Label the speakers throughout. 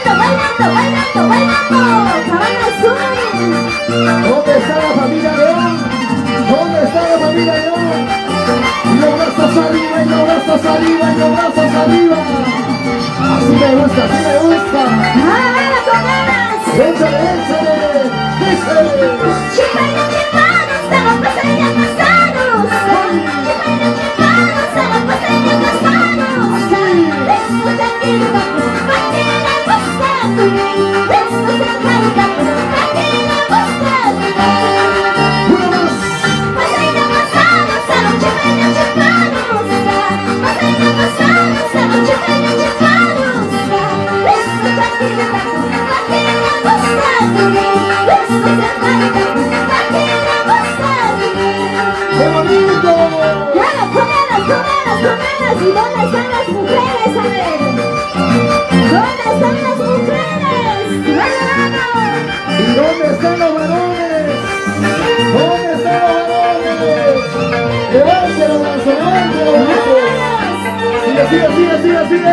Speaker 1: bailando, bailando. Sabana Azul.
Speaker 2: ¿Dónde está la familia León? ¿Dónde está la familia León? Y los brazos arriba, y los brazos arriba, y los brazos arriba. Así me gusta, así me gusta.
Speaker 1: ¡Ah, con ganas!
Speaker 2: Échale, échale. Dice.
Speaker 1: Chipayos, chipanos, estamos paseando pasados. Chipayos, chipanos, estamos paseando pasados. Escucha aquí, ¿para qué le gusta tu rey? Escucha canta, ¿para qué le gusta tu rey?
Speaker 2: Uno más.
Speaker 1: Paseando pasados, estamos chipayos, chipanos. Paseando pasados, estamos chipayos, chipanos. Escucha aquí, ¿para qué le gusta tu rey? Escucha canta, ¿para qué le gusta tu rey?
Speaker 2: ¡Qué bonito!
Speaker 1: Claro, con ganas, con ganas, con ganas. ¿Y dónde están las mujeres? A ver. ¿Dónde están las mujeres? ¡Vamos!
Speaker 2: ¿Y dónde están los varones? ¿Dónde están los varones? ¡Levante los brazos, levante los brazos! ¡Sigue, sigue, sigue, sigue, sigue!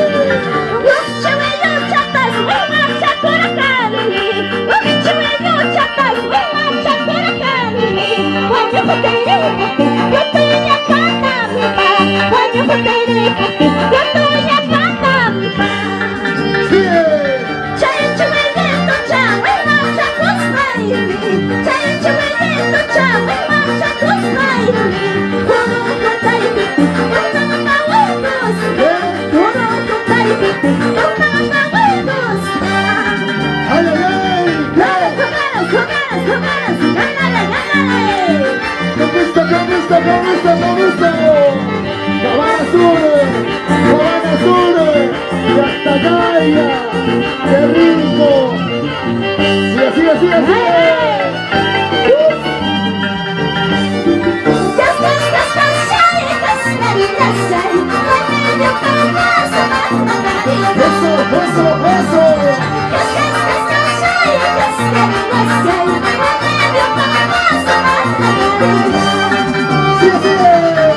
Speaker 2: Sabana Azul, y hasta Gaia, qué rico. Sigue, sigue, sigue, sigue. Eso, eso, eso. Sigue, sigue.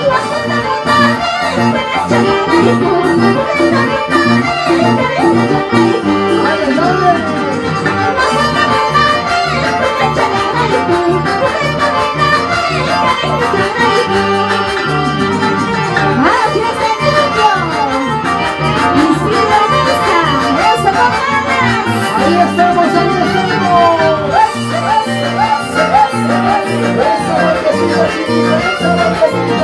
Speaker 2: Ahí estamos, ahí estamos. Esa marquesita, chiquita, esa marquesita.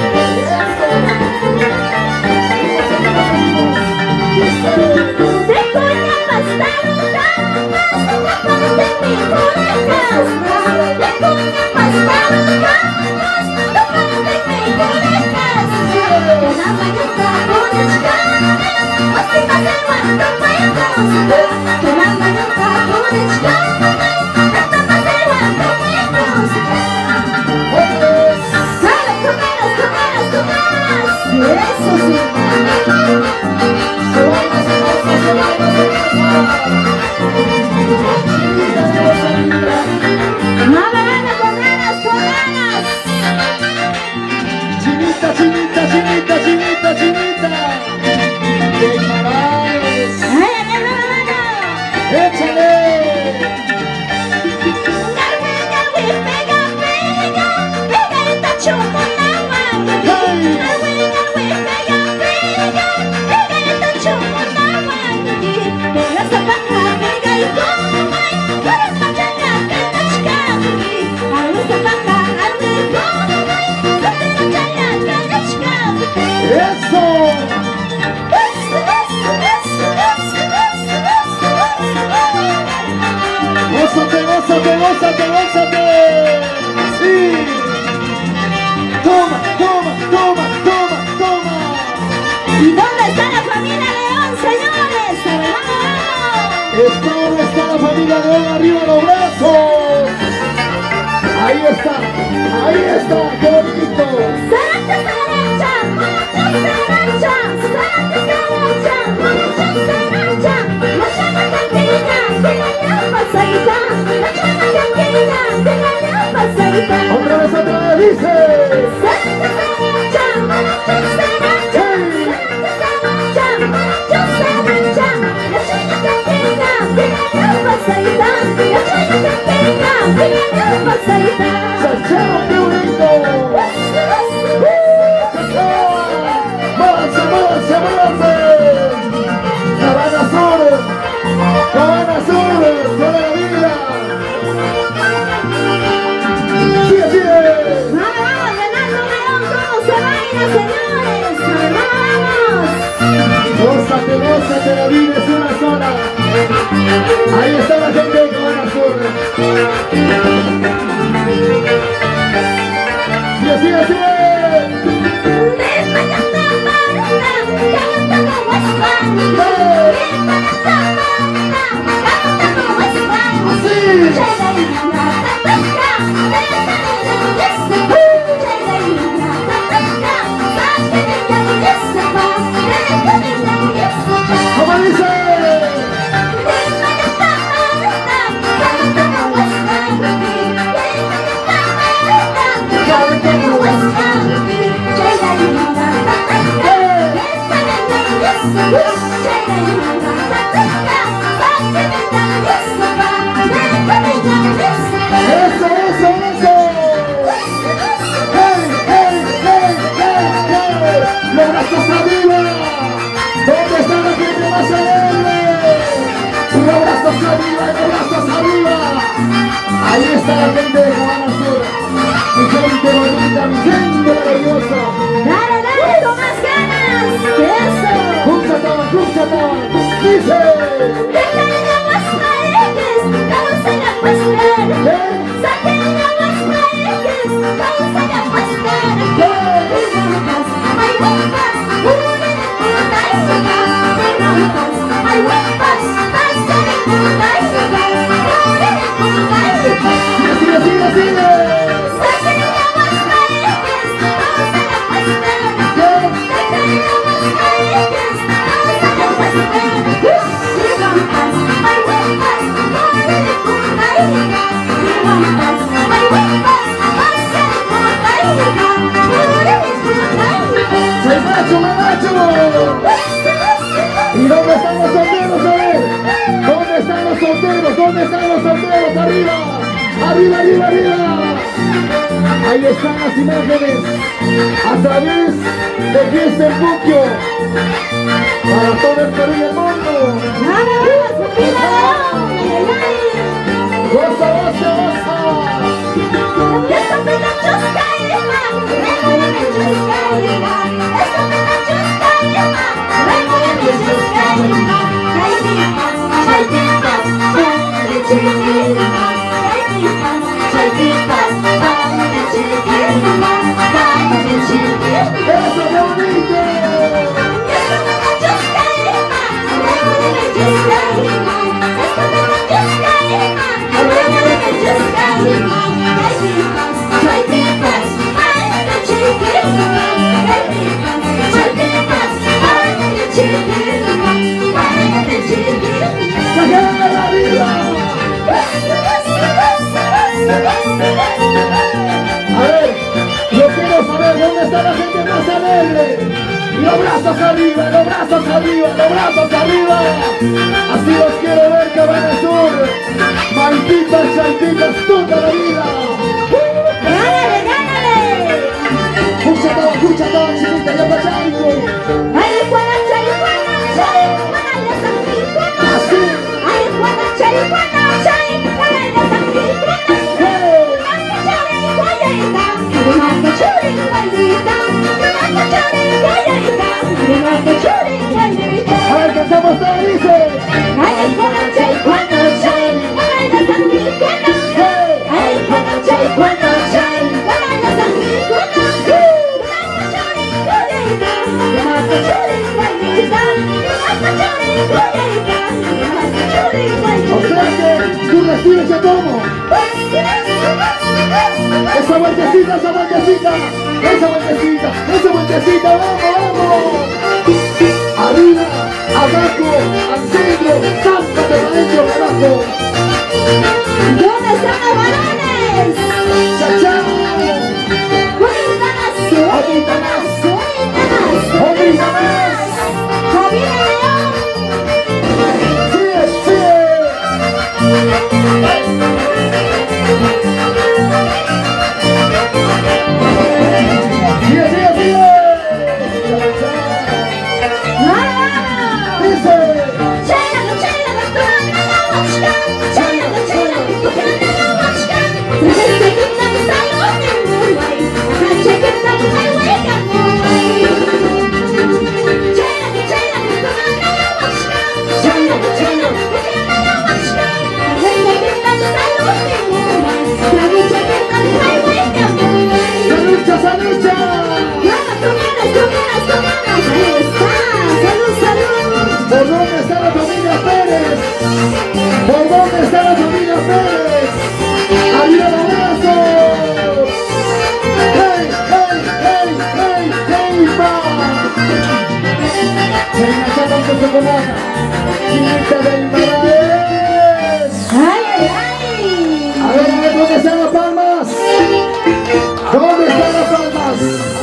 Speaker 2: Chinita, chinita, chinita, chinita, chinita. ¡Qué maravilla! ¡Échale! ¡Eso! ¡Gózate, gózate, gózate, gózate! ¡Sí! ¡Toma, toma, toma, toma, toma!
Speaker 1: ¿Y dónde está la familia León, señores?
Speaker 2: ¿Dónde está la familia León? ¡Arriba los brazos! ¡Ahí está! ¡Ahí está! ¡Qué bonito!
Speaker 1: ¡Salante a la derecha! ¡Muchos a la derecha! ¡Salante a la derecha! ¡Muchos a la derecha! ¡La llama tranquila! ¡Dígale a pasadita! ¡La llama tranquila! ¡Dígale a pasadita!
Speaker 2: ¡Otra vez, dice!
Speaker 1: ¡Salante a la derecha! ¡Muchos a la derecha! ¡Salante a la derecha! ¡Muchos a la derecha! ¡La llama tranquila!
Speaker 2: Ahí está la gente de Cabana Sur. Y así, así. ¿Cómo dice? Eso, eso, eso. ¡Hey, hey, hey, hey, hey! ¡Los brazos arriba! ¿Dónde está la gente más alegre? ¡Los brazos arriba, los brazos arriba! Ahí está la gente de Cabana Sur. Mi gente bonita, mi gente maravillosa.
Speaker 1: Dale, dale, con más ganas. Eso.
Speaker 2: ¡Escúchate! ¡Dice! ¿Y dónde están los solteros? A ver, ¿dónde están los solteros? ¿Dónde están los solteros? ¡Arriba! ¡Arriba, arriba, arriba! Ahí están las imágenes a través de Fiesta en Puquio para todo el Perú y el mundo. ¡Goza, goza, goza! ¡Eso, qué bonito! A ver, yo quiero saber dónde está la gente más alegre. Y los brazos arriba, los brazos arriba, los brazos arriba. Así los quiero ver, Cabana Sur. Malditas, chantitas, toda la vida.
Speaker 1: ¡Gánale, gánale!
Speaker 2: Escucha todo, chiquita, ya pasa algo. A ver, cantamos todo, dice. O sea que tú recibes a todo. Esa vueltecita, esa vueltecita, esa vueltecita, esa vueltecita, vamos, vamos. Arriba, abajo, al centro, zámpate para adentro, carajo.
Speaker 1: ¿Dónde están los balones?
Speaker 2: ¡Chao, chao!
Speaker 1: ¡Ahorita más!
Speaker 2: ¡Ahorita más!
Speaker 1: ¡Javier León!
Speaker 2: ¡Sigue, sigue! ¡Sigue, sigue, sigue!
Speaker 1: ¡Vamos!
Speaker 2: ¡Dice!
Speaker 1: ¡Ay, ay, ay!
Speaker 2: A ver, ¿dónde están las palmas? ¿Dónde están las palmas?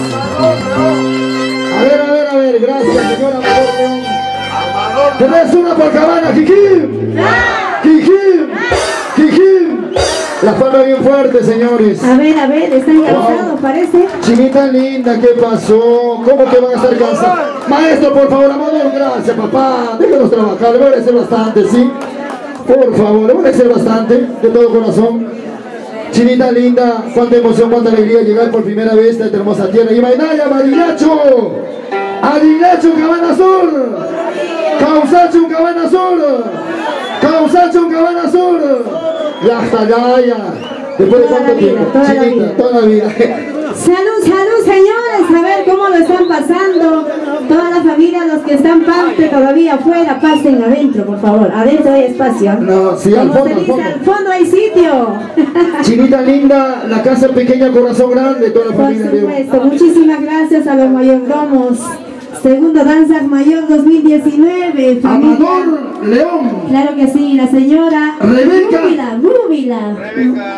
Speaker 2: A ver, gracias, señora Amador León. ¿Tenés una por Cabana, Jijín? ¡Jijín! ¡Jijín! Las palmas bien fuertes, señores.
Speaker 1: A ver, están cansados, parece.
Speaker 2: Chinita linda, ¿qué pasó? ¿Cómo que van a estar cansados? Maestro, por favor, Amador, gracias, papá. Déjanos trabajar, le voy a agradecer bastante, ¿sí? Por favor, le voy a agradecer bastante, de todo corazón. Chinita linda, cuánta emoción, cuánta alegría llegar por primera vez a esta hermosa tierra. Y Maynaya, Madinacho, Adinacho, Cabana Sur, Causacho, Cabana Sur, Causacho, Cabana Sur, Yajtagaya. Después de cuánto tiempo, Chinita, toda la vida.
Speaker 1: Salud, señores, a ver cómo lo están pasando. Toda la familia, los que están parte todavía afuera, pasen adentro, por favor. Adentro hay espacio.
Speaker 2: No, sí, al
Speaker 1: Como
Speaker 2: fondo,
Speaker 1: se dice, al fondo hay sitio.
Speaker 2: Chinita linda, la casa pequeña, corazón grande, toda la
Speaker 1: Por
Speaker 2: familia.
Speaker 1: supuesto, muchísimas gracias a los mayordomos. Segundo Danza Mayor 2019, familia.
Speaker 2: Amador León.
Speaker 1: Claro que sí, la señora
Speaker 2: Rebeca.
Speaker 1: Rúbila.
Speaker 2: Rebeca.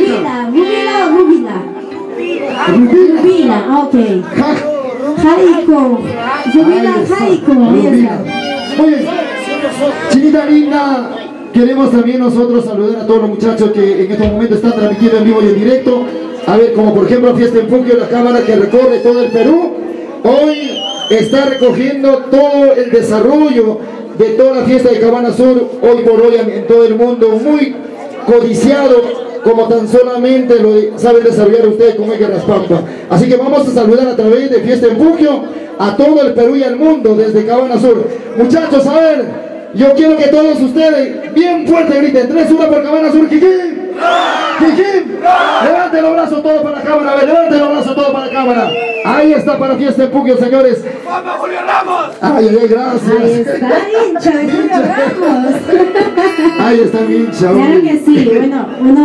Speaker 1: Rubila, ok. Jaiko. Rubila Jaiko. Ahí está.
Speaker 2: Muy bien. Chinita linda, queremos también nosotros saludar a todos los muchachos que en estos momentos están transmitiendo en vivo y en directo. A ver, como por ejemplo Fiesta en Puquio, la cámara que recorre todo el Perú. Hoy está recogiendo todo el desarrollo de toda la fiesta de Cabana Sur, hoy por hoy en todo el mundo, muy codiciado, como tan solamente lo saben desarrollar ustedes como Edgar Raspampa. Así que vamos a saludar a través de Fiesta en Puquio a todo el Perú y al mundo desde Cabana Sur. Muchachos, a ver, yo quiero que todos ustedes bien fuerte griten 3-1 por Cabana Sur. ¡Jijín! ¡Jijín! Levanten los brazos todos para la cámara, a ver, levanten los brazos todos para la cámara. Ahí está para Fiesta en Puquio, señores.
Speaker 3: ¡Vamos, Julio Ramos!
Speaker 2: Ay, gracias.
Speaker 1: Ahí está, hincha de Julio Ramos.
Speaker 2: Ahí está mi hincha.
Speaker 1: Claro que sí, bueno, uno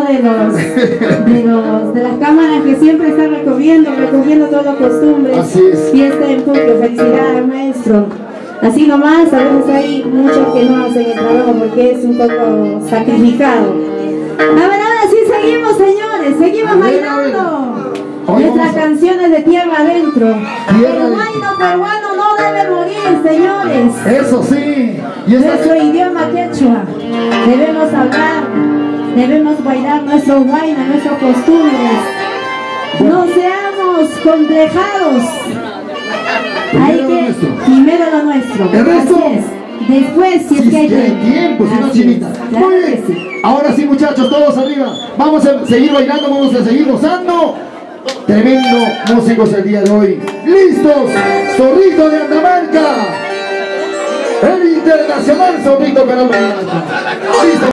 Speaker 1: de las cámaras que siempre está recogiendo todas las costumbres.
Speaker 2: Así es.
Speaker 1: Fiesta en Puquio, felicidades, maestro. Así nomás, a veces hay muchos que no hacen el trabajo porque es un poco sacrificado. A ver, ahora sí seguimos, señores, seguimos bailando. Nuestras canciones de tierra adentro. El huayno peruano no debe morir, señores.
Speaker 2: Eso sí. Y
Speaker 1: Nuestro idioma quechua. Debemos hablar, debemos bailar nuestro huayna, nuestras costumbres. No seamos complejados. Hay que primero lo nuestro.
Speaker 2: El resto.
Speaker 1: Así es. Después, si es que hay
Speaker 2: tiempo, si no,
Speaker 1: Así
Speaker 2: Chinita.
Speaker 1: es, claro
Speaker 2: Muy
Speaker 1: que
Speaker 2: bien.
Speaker 1: sí.
Speaker 2: Ahora sí, muchachos, todos arriba. Vamos a seguir bailando, vamos a seguir gozando. Tremendo músicos el día de hoy. ¡Listos! Zorrito de Andamarca. El internacional Zorrito Caramba. ¡Listo!